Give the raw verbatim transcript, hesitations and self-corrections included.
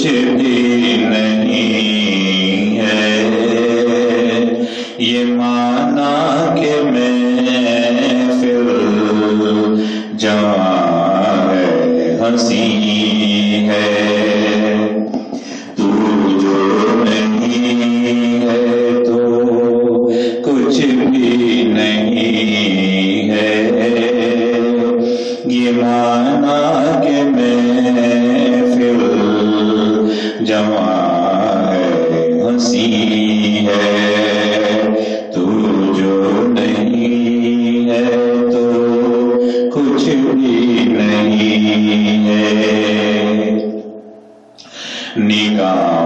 कुछ भी नहीं है। ये माना कि मैं फिर जवां है, हंसी है। तू जो नहीं है तो कुछ भी नहीं है। ये माना कि मैं फिर जवां है, हंसी है। तू जो नहीं है तो कुछ भी नहीं है। निगाह